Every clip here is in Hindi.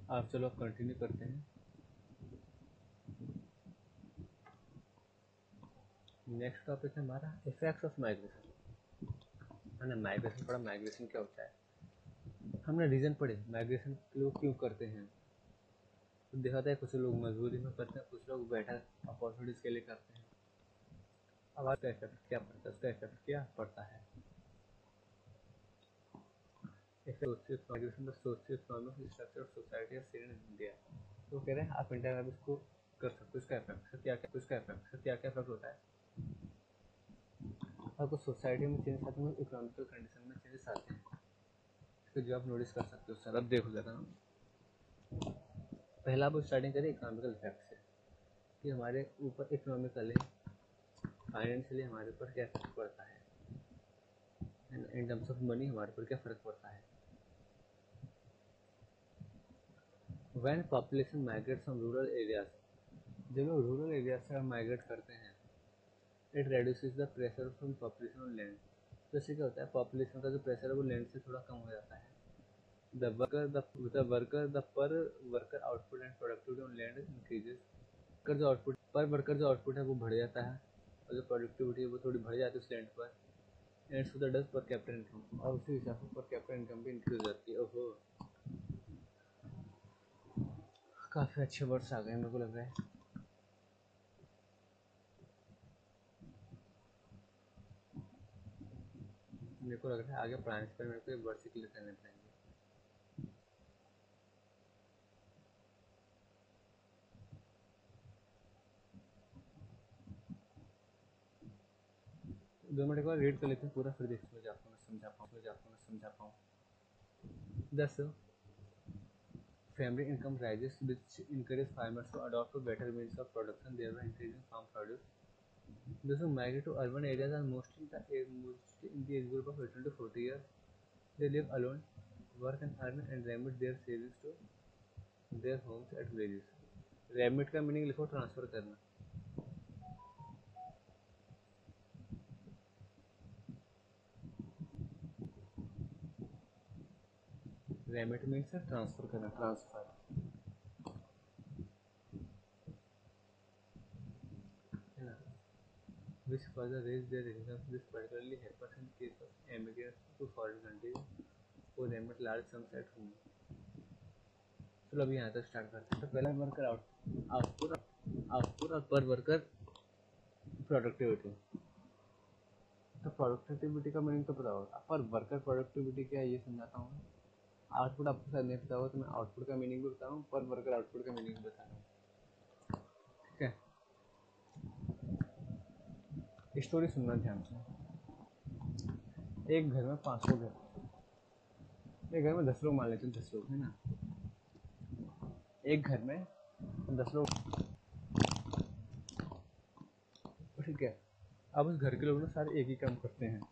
आप चलो अब कंटिन्यू करते हैं। नेक्स्ट टॉपिक है हमारा इफेक्ट्स ऑफ माइग्रेशन। हमने माइग्रेशन पढ़ा, माइग्रेशन क्या होता है, हमने रीजन पढ़े माइग्रेशन लोग क्यों करते हैं। तो देखा था कुछ लोग मजबूरी में करते हैं, कुछ लोग बेटर अपॉर्चुनिटीज के लिए करते हैं। अब आपका इफेक्ट क्या पड़ता है, उसका इफेक्ट क्या पड़ता है। Migration the socio economic structure of society of in India. तो कह रहे हैं आप इंडिया में भी इसको कर सकते हो, इसका इफेक्ट क्या क्या इफेक्ट होता है। और कुछ सोसाइटी में चेंज आते हैं, इकोनॉमिकल कंडीशन में चेंजेस आते हैं, इसको जो आप नोटिस कर सकते हो। सर अब देखो जरा, पहला आप स्टार्टिंग करें इकोनॉमिकल इफेक्ट से कि हमारे ऊपर इकोनॉमिकली फाइनेंशियली हमारे ऊपर क्या इफेक्ट पड़ता है, इन टर्म्स ऑफ मनी हमारे ऊपर क्या फर्क पड़ता है। When population migrates from rural areas, जब लोग रूरल एरिया से माइग्रेट करते हैं, it reduces the pressure from population on land. तो इससे क्या होता है, पॉपुलेशन का जो प्रेशर है वो लैंड से थोड़ा कम हो जाता है। The per worker output and productivity on land increases. Per worker जो आउटपुट है वो बढ़ जाता है, और जो प्रोडक्टिविटी है वो थोड़ी बढ़ जाती है उस लैंड पर। And so the does per capita income, और उसी हिसाब से पर कैपिटल इनकम भी इंक्रीज हो जाती है। ओहो, काफ़ी अच्छे वर्ड्स आ गए मेरे को लग रहा है। मेरे को लग रहा है आगे पढ़ाने से पहले मेरे को ये वर्ड से क्लियर करने पड़ेंगे। दो मिनट के बाद रीड कर लेते हैं पूरा, फिर देखते हैं आपको मैं समझा पाऊँ। दस, family income rises which encourage farmers to adopt to better means of production, thereby increasing farm produce. Those who migrate to urban areas are mostly in the age group of 18 to 40 years. They live alone, work and farming, and remit their savings to their homes at villages. Remit का मीनिंग लिखो ट्रांसफर करना। रेमिट मीन्स ट्रांसफर करना, ट्रांसफर। है ना, which further raise their incomes. This particularly happens in case of emigrants to foreign countries who remit large sums at home. चलो अभी यहाँ तक स्टार्ट करते हैं। तो पहला वर्कर आउटपुट आउटपुट और पर वर्कर प्रोडक्टिविटी। तो प्रोडक्टिविटी का मीनिंग तो पता होगा, पर वर्कर प्रोडक्टिविटी क्या है ये समझाता हूँ। आउटपुट आपको शायद नहीं पता होगा, तो मैं आउटपुट का मीनिंग भी बता रहा हूँ, पर वर्कर आउटपुट का मीनिंग भी बता रहा हूँ। ठीक है, स्टोरी सुनना ध्यान से। एक घर में 5 लोग हैं, एक घर में 10 लोग मान लेते हैं, 10 लोग है ना। एक घर में 10 लोग, ठीक है। अब उस घर के लोग ना सारे एक ही काम करते हैं,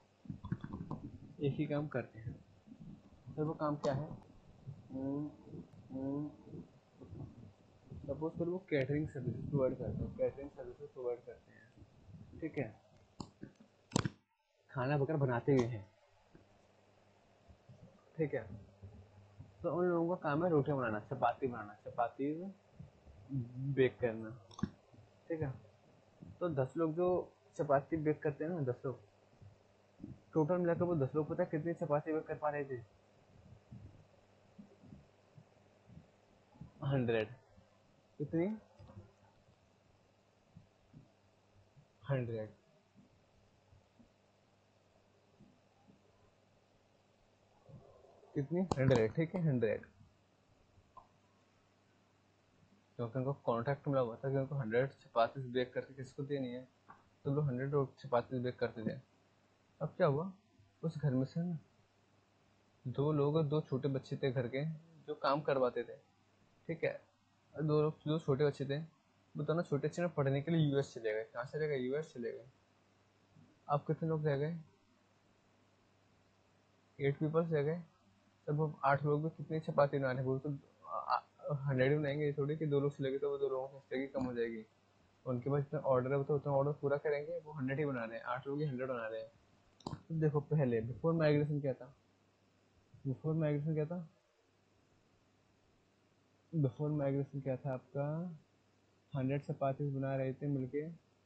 तो वो काम क्या है, सपोज करो वो कैटरिंग सर्विस प्रोवाइड करते हैं, ठीक है। खाना वगैरह बनाते हुए हैं, ठीक है। तो उन लोगों का काम है रोटियां बनाना, चपाती बेक करना, ठीक है। तो 10 लोग जो चपाती बेक करते हैं ना, 10 लोग टोटल मिलाकर, वो 10 लोग पता है कितनी चपाती बेक कर पा रहे थे? 100। कितनी? 100। कितनी? 100, ठीक है, 100। क्योंकि उनको कॉन्ट्रैक्ट मिला हुआ था कि उनको 100 चपाती बेक करके किसको देनी है, तो लोग 100 चपाती बेक करते थे। अब क्या हुआ, उस घर में से ना 2 लोग, 2 छोटे बच्चे थे घर के जो काम करवाते थे, ठीक है। 2 लोग जो छोटे बच्चे थे, वो दोनों छोटे बच्चे ना पढ़ने के लिए यूएस चले गए। कहाँ चले गए? यूएस चले गए। अब कितने लोग रह गए? 8 पीपल्स रह गए। तब वो 8 लोग भी कितनी चपाती बना रहे हैं? वो तो 100 ही बनाएंगे, थोड़ी कि 2 लोग चले गए तो वो 2 लोगों की हिस्से की कम हो जाएगी। उनके पास जितना ऑर्डर है वो तो उतना ऑर्डर पूरा करेंगे, वो 100 ही बना रहे हैं, 8 लोग ही 100 बना रहे हैं। तो देखो पहले बिफोर माइग्रेशन क्या था, बिफोर माइग्रेशन क्या था आपका, 100 चपातीज बना रहे थे मिलके,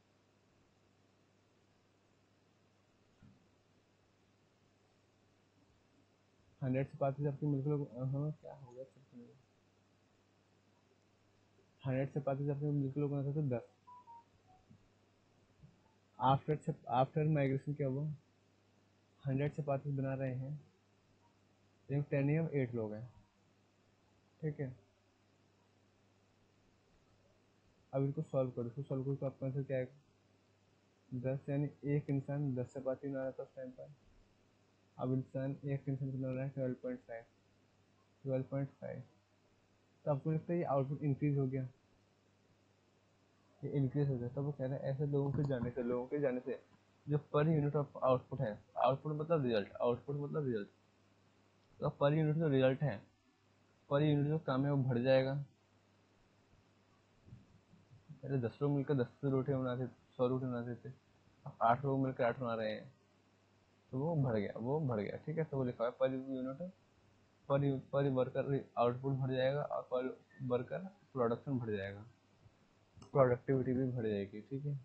100 चपातीज आपकी मिलके लोग, क्या हो गया, 100 चपातीज आपके मिलके लोग बनाते थे 10। आफ्टर माइग्रेशन क्या हुआ, 100 चपातीज बना रहे हैं, लेकिन 10 या 8 लोग हैं, ठीक है। अब इनको सॉल्व करो, इसको सॉल्व करो तो आपका आंसर क्या है, 10, यानी एक इंसान 10 चपाती बना रहा था उस टाइम पर। अब एक इंसान बना रहा है 12.5, 12.5। तो आपको लगता है ये आउटपुट इंक्रीज हो गया, ये इंक्रीज हो गया। तो वो कह रहा है ऐसे लोगों के जाने से जो पर यूनिट ऑफ आउटपुट है, आउटपुट मतलब रिजल्ट, आउटपुट मतलब रिजल्ट, तो पर यूनिट जो रिजल्ट है, पर यूनिट जो काम है वो बढ़ जाएगा। पहले 10 लोग मिलकर 10 रोटी बनाते, 100 रोटी बनाते थे, अब 8 लोग मिलकर 8 बना रहे हैं, तो वो बढ़ गया, ठीक है। तो वो लिखा है पर यूनिट, पर वर्कर आउटपुट बढ़ जाएगा, और पर वर्कर प्रोडक्शन बढ़ जाएगा, प्रोडक्टिविटी भी बढ़ जाएगी, ठीक है।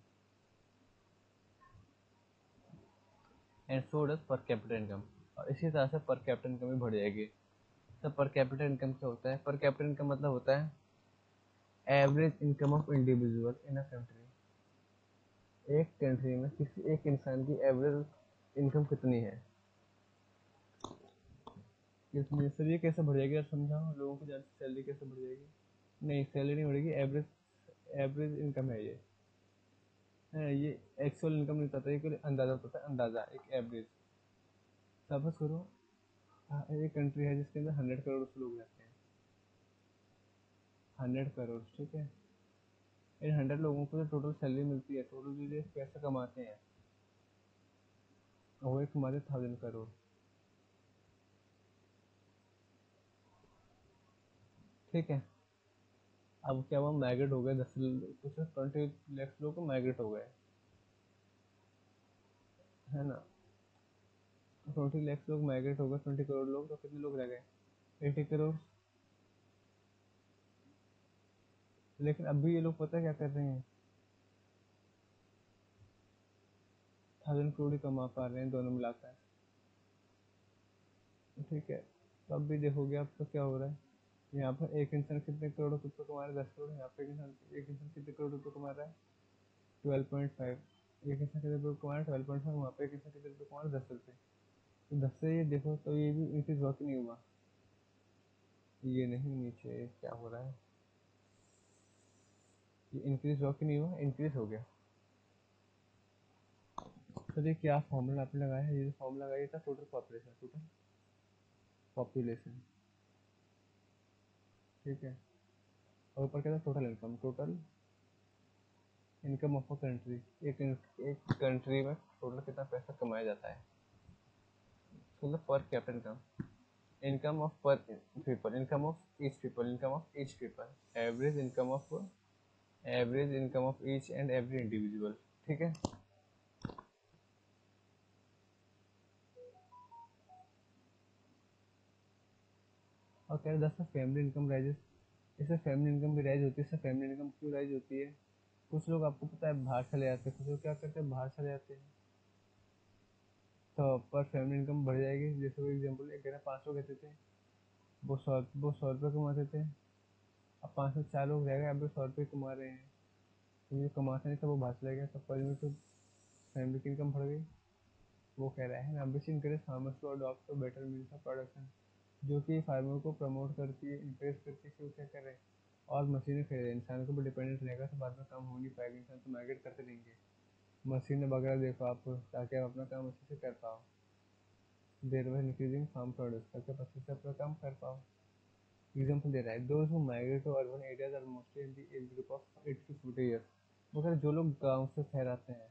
And so does per capita income, और इसी तरह से पर कैपिटल इनकम भी बढ़ जाएगी। तो पर कैपिटल इनकम क्या होता है, पर कैपिटल इनकम मतलब होता है average income of individual in a country. एक कंट्री में किसी एक इंसान की एवरेज इनकम कितनी है, कितनी। सर ये कैसे बढ़ जाएगी यार, समझाओ लोगों को, जान सैलरी कैसे बढ़ जाएगी। नहीं, सैलरी नहीं बढ़ेगी, एवरेज, एवरेज इनकम है ये, है ये एक्चुअल इनकम नहीं होता, ये अंदाजा होता है, अंदाजा, एक एवरेज। सपोज करो एक कंट्री है जिसके अंदर 100 करोड़ लोग रहते हैं, 100 करोड़, ठीक है। इन 100 लोगों को जो टोटल सैलरी मिलती है, टोटल जो ये पैसा कमाते हैं, वो एक कमाते 1000 करोड़, ठीक है। अब क्या हुआ, माइग्रेट हो गए 10 कुछ 20 लाख लोग माइग्रेट हो गए, है ना। 20 लाख लोग माइग्रेट हो गए, 20 करोड़ लोग, तो कितने लोग रह गए, 80 करोड़। लेकिन अभी ये लोग पता क्या कर रहे हैं, 1000 करोड़ ही कमा पा रहे हैं दोनों मिलाकर, ठीक है। तो अब भी देखोगे आपको क्या हो रहा है, यहाँ पर एक इंसान कितने करोड़ रुपये कमा रहा है, 10 करोड़। यहाँ पे एक इंसान कितने करोड़ रुपये कमा रहा है, 12.5। एक इंसान कितने रुपये कमा रहा है, 12.5। वहाँ पे एक इंसान कितने रुपये कमा रहा है, 10 रुपये। तो 10 से ये देखो तो ये भी इंक्रीज हुआ कि नहीं हुआ, ये नहीं, नीचे क्या हो रहा है, ये इंक्रीज हुआ कि नहीं हुआ, इंक्रीज हो गया। तो ये क्या फॉर्मूला आपने लगाया है, ये जो फॉर्मूला लगाया था टोटल पॉपुलेशन, टोटल पॉपुलेशन, ठीक है। और ऊपर क्या था, total income, total income of a country. एक कंट्री में टोटल कितना पैसा कमाया जाता है, मतलब per capita income, income of per people, income of each people, income of each people, average income of each and every individual, ठीक है। और कह रहे दस फैमिली इनकम राइजेस, इससे फैमिली इनकम भी राइज होती है। इससे फैमिली इनकम क्यों राइज होती है, कुछ लोग आपको पता है बाहर चले जाते हैं, कुछ लोग क्या करते हैं, बाहर चले जाते हैं, तो पर फैमिली इनकम बढ़ जाएगी। जैसे वो एग्जाम्पल, एक घर 5 लोग रहते थे, वो 100 रुपये कमाते थे, अब 5 में 4 लोग रह गए, अब 100 रुपये कमा रहे हैं, तो ये कमाता नहीं था, वो बाहर चले गया, तो पर यूनिट तो फैमिली की इनकम बढ़ गई। वो कह रहा है ambition encourage farmers to adopt better means of production, जो कि फार्मर को प्रमोट करती है, इंकरेज करती है कि वो क्या करें, और मशीनें खरीदें। इंसान के ऊपर डिपेंडेंट रहेगा तो बाद में काम हो नहीं पाएगा, इंसान तो माइग्रेट करते रहेंगे। मशीनें वगैरह देखो आप, ताकि आप अपना काम अच्छे से कर पाओ, thereby increasing farm products, ताकि आप अच्छे से अपना काम कर पाओ। एग्जाम्पल दे रहा है, those who migrate to urban areas are mostly in the age group of 8 to 40 years. मगर जो लोग गाँव से शहर आते हैं,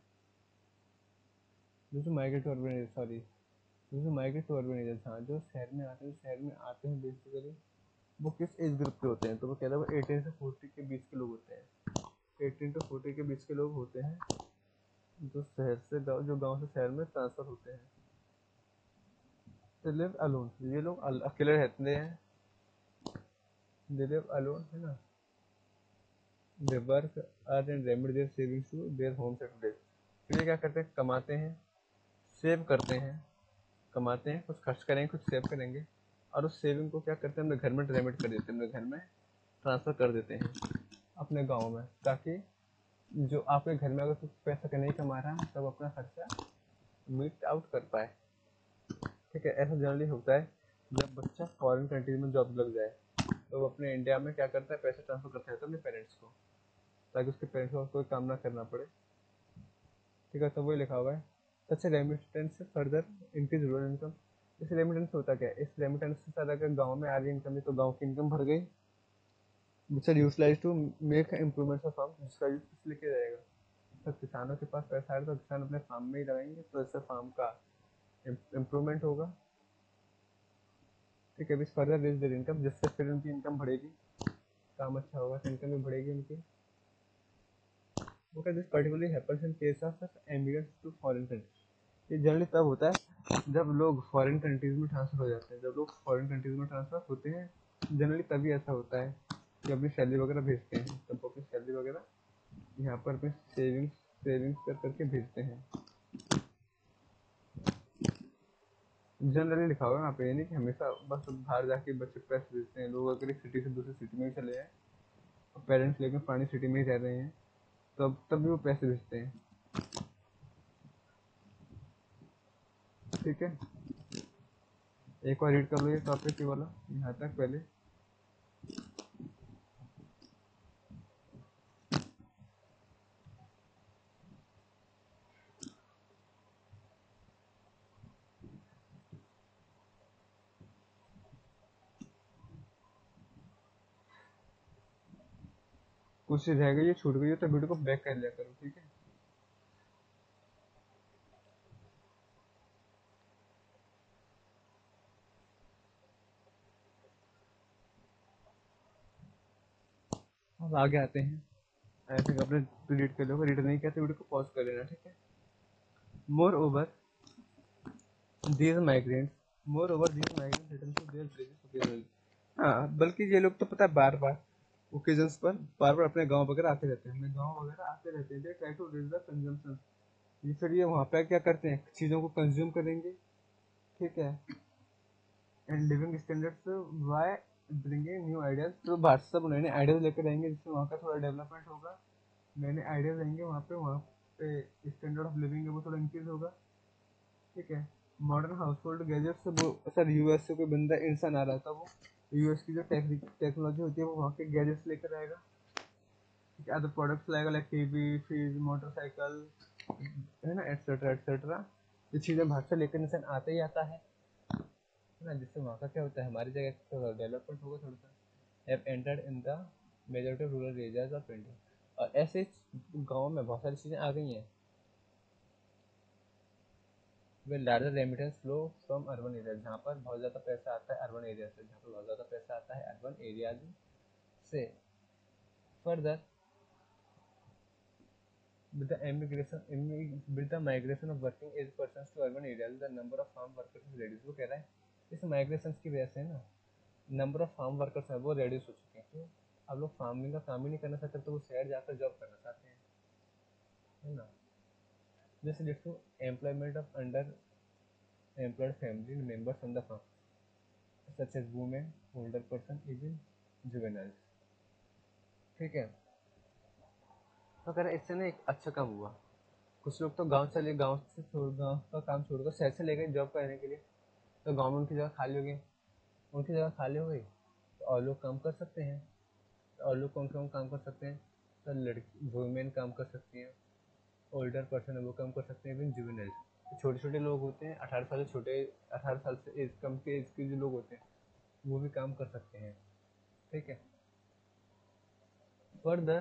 जो migrate to urban area, sorry, जो माइग्रेट टू अर्बन एरियाज, हाँ, जो शहर में आते हैं, बेसिकली वो किस एज ग्रुप के होते हैं, तो वो कह रहा है वो 18 से 40 के बीच के लोग होते हैं, 18 to 40 के बीच के लोग होते हैं, जो गांव से शहर में ट्रांसफर होते हैं। तो लिव अलोन, ये लोग अकेले रहते हैं, दे लिव अलोन है ना, they work earn and remit their savings to their home settle. तो ये क्या करते हैं, कमाते हैं, सेव करते हैं, कमाते हैं, कुछ खर्च करेंगे, कुछ सेव करेंगे, और उस सेविंग को क्या करते हैं, अपने घर में रेमिट कर देते हैं, अपने घर में ट्रांसफ़र कर देते हैं अपने गांव में, ताकि जो आपके घर में अगर कुछ पैसा का नहीं कमा रहा है तब अपना खर्चा मीट आउट कर पाए। ठीक है, ऐसा जनरली होता है जब बच्चा फॉरेन कंट्री में जॉब लग जाए तो वो अपने इंडिया में क्या करता है, पैसे ट्रांसफर करता है अपने पेरेंट्स को, ताकि उसके पेरेंट्स को कोई काम ना करना पड़े। ठीक है, तो वही लिखा हुआ है, such remittance further increase rural income. इस रेमिटेंस होता क्या है, इस रेमिटेंस से सारा अगर गाँव में आ रही इनकम है तो गाँव की इनकम भर गई, which are utilise to make improvements of farm, जिसका यूज किस लिए किया जाएगा, तो किसानों के पास पैसा आएगा तो किसान अपने फार्म में ही लगाएंगे, तो इससे फार्म का इम्प्रूवमेंट होगा। ठीक है, which further raise their income, जिससे फिर उनकी इनकम बढ़ेगी, काम अच्छा होगा तो इनकम भी बढ़ेगी उनकी। Okay, this particularly happens in case of immigrants to foreign countries। ये जनरली तब होता है जब लोग फॉरेन कंट्रीज में ट्रांसफर हो जाते हैं, जब लोग फॉरेन कंट्रीज में ट्रांसफर होते हैं जनरली तभी ऐसा होता है कि अपनी सैलरी वगैरह भेजते हैं, तब वो अपनी सैलरी वगैरह यहाँ पर अपनी सेविंग्स सेविंग्स कर करके भेजते हैं। जनरली लिखा हुआ है यहाँ पे, ये नहीं कि हमेशा बस बाहर जाके बच्चे पैसे भेजते हैं। लोग अगर एक सिटी से दूसरी सिटी में ही चले जाए और पेरेंट्स लेकर पुरानी सिटी में ही रह रहे हैं तब भी वो पैसे भेजते हैं। ठीक है, एक बार रीड कर लो ये टॉपिक वाला यहाँ तक पहले। कुछ चीज रह गई है, छूट गई है तो वीडियो को बैक कर लिया करो। ठीक है, अब आगे आते हैं। ऐसे अपने रीड कर लो, रीड नहीं किया तो वीडियो को पॉज कर लेना। ठीक है, moreover these migrants moreover these migrants return to their villages occasionally. हाँ, बल्कि ये लोग तो पता है बार बार ओकेजन्स पर बार बार अपने गांव वगैरह आते रहते हैं, अपने गांव वगैरह आते रहते हैं। They try to raise the consumption, ये फिर ये वहाँ पे क्या करते हैं, चीज़ों को कंज्यूम करेंगे। ठीक है, and living standards by bringing new ideas, तो बाहर से सब नए नए आइडियाज लेकर आएंगे जिससे वहाँ का थोड़ा डेवलपमेंट होगा। नए नए आइडियाज आएंगे वहाँ पे स्टैंडर्ड ऑफ लिविंग है वो थोड़ा इंक्रीज होगा। ठीक है, मॉडर्न हाउस होल्ड गैजेट्स, वो सर यूएस से कोई बंदा इंसान आ रहा था, वो यूएस की जो टेक्नोलॉजी होती है वो वहाँ के गैजेट्स लेकर आएगा। ठीक है, अदर प्रोडक्ट्स लाएगा लाइक टीवी, फ्रिज, मोटरसाइकिल, है ना, एटसेट्रा एटसेट्रा। ये चीज़ें बाहर से लेकर इंसान आता ही आता है ना, जिससे वहाँ का क्या होता है, हमारी जगह थोड़ा डेवलपमेंट होगा थोड़ा सा। Have entered in the majority of rural areas of India, और ऐसे गाँव में बहुत सारी चीज़ें आ गई हैं। वे larger remittance flow from urban area, जहाँ पर बहुत ज़्यादा पैसा आता है अर्बन एरिया से, जहाँ पर बहुत ज़्यादा पैसा आता है अर्बन एरियाज से। Further with the with the migration of working age persons to urban areas, the number of farm workers is reduced। वो कह रहा है इस माइग्रेशन की वजह से ना नंबर ऑफ फार्म वर्कर्स है वो रेड्यूस हो चुके हैं। क्यों, अब लोग फार्मिंग का काम ही नहीं करना चाहते तो वो शहर जाकर जॉब करना चाहते हैं, है ना। This leads to employment of underemployed family members on the farm such as women, older person, even juveniles. ठीक है, तो कह रहा है इससे ना एक अच्छा काम हुआ, कुछ लोग तो गांव का काम छोड़कर शहर से लेकर जॉब करने के लिए, तो गांव में उनकी जगह खाली हो गई, उनकी जगह खाली हो गई तो और लोग काम कर सकते हैं। तो और लोग कौन कौन काम कर सकते हैं, तो लड़की वुमेन काम कर सकती हैं, ओल्डर पर्सन है वो काम कर सकते हैं, इवन जुवेनाइल, छोटे छोटे लोग होते हैं 18 साल से छोटे, 18 साल से एज कम के एज के जो लोग होते हैं वो भी काम कर सकते हैं। ठीक है, further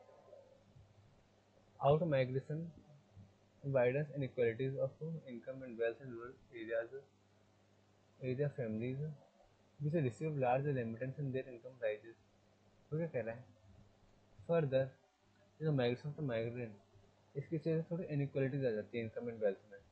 out migration widens inequalities of income and wealth in rural area families which receive large remittance and their income rises। तो क्या कह रहा है, फर्दर जो माइग्रेशन तो माइग्रेंट इसकी वजह से थोड़ी इनइक्वालिटीज आ जाती है इनकम एंड वेल्थ में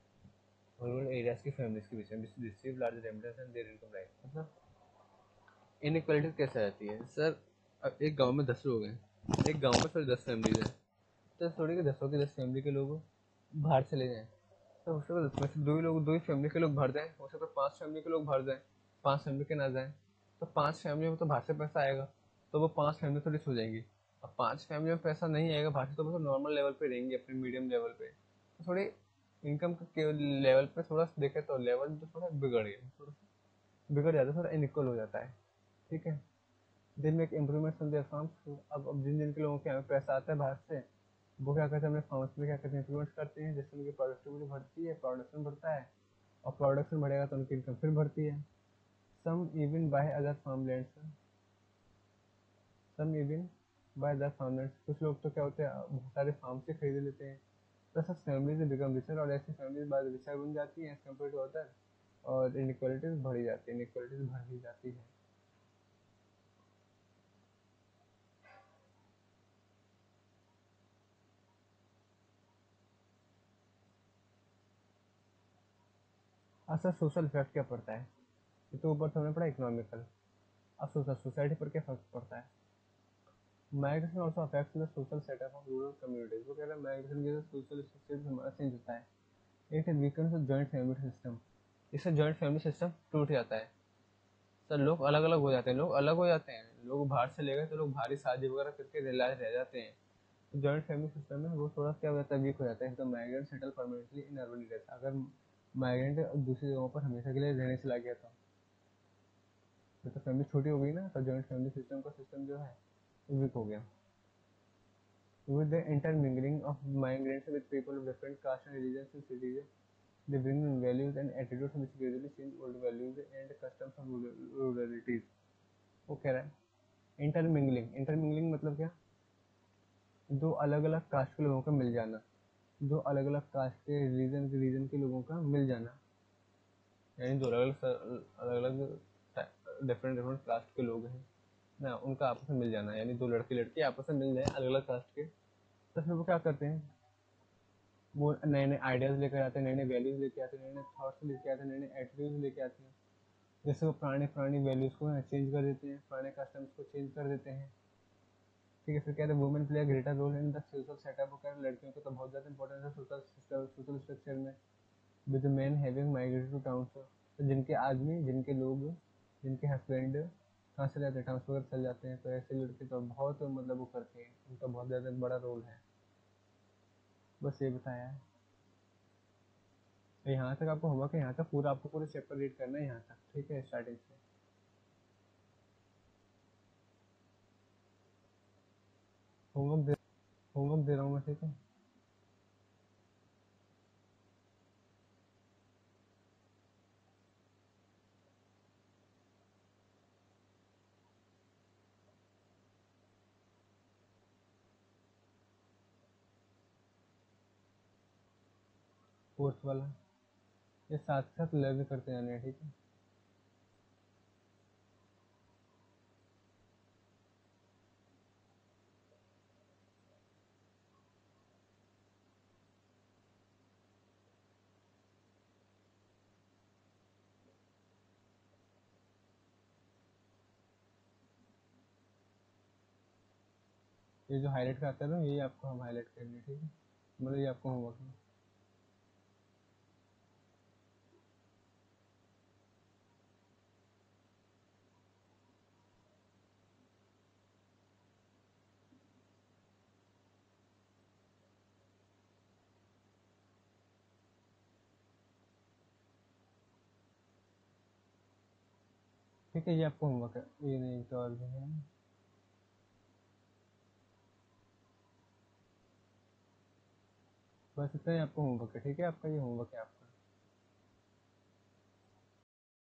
रूरल एरियाज की फैमिलीज के बीच में, receive large remittance and their income rise. मतलब इनक्वालिटी कैसे आती है सर? अब एक गांव में 10 लोग हैं, एक गांव में सर 10 फैमिलीज हैं, तो थोड़ी कि 10 के 10 फैमिली के लोग बाहर चले जाएं, तो हो सकता है 10 में से 2 ही लोग, 2 ही फैमिली के लोग बाहर जाएं, हो सकता है 5 फैमिली के लोग बाहर जाएं, 5 फैमिली के ना जाएं, तो 5 फैमिली में तो बाहर से पैसा आएगा, तो वो 5 फैमिली थोड़ी सो जाएंगी। अब 5 फैमिली में पैसा नहीं आएगा बाहर से, तो वो तो नॉर्मल लेवल पे रहेंगे, अपने मीडियम लेवल पे, तो थोड़ी इनकम के लेवल पे थोड़ा देखे तो लेवल तो थोड़ा बिगड़ गया, थोड़ा बिगड़ जाता है, थोड़ा इनइक्वल हो जाता है। ठीक है, दिन में एक इम्प्रूवमेंट ऑन देयर फार्म्स। अब जिन जिन के लोगों के यहाँ पे पैसा आता है बाहर से, वो क्या करते हैं अपने फार्म्स में क्या करते हैं, इम्प्रूवमेंट करते हैं, जिससे उनकी प्रोडक्टिविटी बढ़ती है, प्रोडक्शन बढ़ता है, और प्रोडक्शन बढ़ेगा तो उनकी इनकम फिर बढ़ती है। Some even buy other farmlands, some even buy other farmlands, कुछ लोग तो क्या होते हैं बहुत सारे फार्म से खरीद लेते हैं, तो सब फैमिलीज बिकम रिचर, और ऐसी फैमिलीज बाद रिचर बन जाती हैं एज कम्पेयर टू अदर, और इनइक्वालिटीज बढ़ी जाती है, इनइक्वालिटीज बढ़ ही जाती है। अच्छा, सोशल इफेक्ट क्या पड़ता है? ये तो ऊपर से हमने पढ़ा इकोनॉमिकल, अब सोशल सोसाइटी पर क्या फर्क पड़ता है? Migration also affects the social setup of rural communities. वो कह रहे हैं माइग्रेशन की वजह से सोशल स्ट्रक्चर हमारा चेंज होता है। It weakens the joint family system, इससे जॉइंट फैमिली सिस्टम टूट जाता है। सर लोग अलग अलग हो जाते हैं, लोग अलग हो जाते हैं, लोग बाहर से ले गए तो लोग भारी शादी वगैरह करके रह जाते हैं, तो जॉइंट फैमिली सिस्टम में वो थोड़ा क्या हो जाता है, वीक हो जाता है। तो migrant settle permanently in urban areas, अगर माइग्रेंट दूसरी जगहों पर हमेशा के लिए रहने चला गया था, तो फैमिली छोटी हो गई ना, तो जॉइंट फैमिली सिस्टम का सिस्टम जो है वीक हो गया। With the intermingling of migrants with people of different castes and religions in cities, they bring in values and attitudes which gradually change old values and customs of ruralities. वो कह रहा है इंटरमिंगलिंग, इंटरमिंगलिंग मतलब क्या? दो अलग अलग कास्ट के लोगों का मिल जाना, दो अलग अलग कास्ट के रीजन के लोगों का मिल जाना, यानी दो अलग अलग डिफरेंट डिफरेंट कास्ट के लोग हैं ना, उनका आपस में मिल जाना, यानी दो लड़के लड़की आपस में मिल जाए अलग अलग कास्ट के, तो फिर वो क्या करते हैं, वो नए नए आइडियाज लेकर आते हैं, नए नए वैल्यूज लेके आते हैं, नए नए थॉट्स लेके आते हैं, नए नए एटीट्यूड्स लेके आते हैं, जैसे वो पुराने पुरानी वैल्यूज को चेंज कर देते हैं, पुराने कस्टम्स को चेंज कर देते हैं। ठीक है, फिर कहते हैं women play greater role in the social setup, कर लड़कियों को तो बहुत ज़्यादा इंपॉर्टेंस है सोशल स्ट्रक्चर में, with man having migrated to town, तो जिनके आदमी, जिनके लोग, जिनके हस्बैंड कहाँ से जाते हैं, ट्रांसफर चल जाते हैं, तो ऐसे लड़के तो बहुत मतलब वो करते हैं, उनका बहुत ज़्यादा बड़ा रोल है। बस ये बताया है। तो यहाँ तक आपको होमवर्क है, यहाँ तक पूरा आपको पूरे चैप्टर रीड करना है यहाँ तक, ठीक है, स्टार्टिंग से। होमवर्क दे होमवर्क दे रहा हूँ मैं, ठीक है। फोर्थ वाला ये साथ साथ लर्न करते जाने हैं, ठीक है। ये जो हाईलाइट का आता है ना, ये आपको हम हाईलाइट करेंगे, ठीक है, मतलब ये आपको होमवर्क है। ठीक है, ये आपको होमवर्क है, ये नहीं तो और भी है। बस इतना ही आपको होमवर्क है, ठीक है, आपका ये होमवर्क है आपका।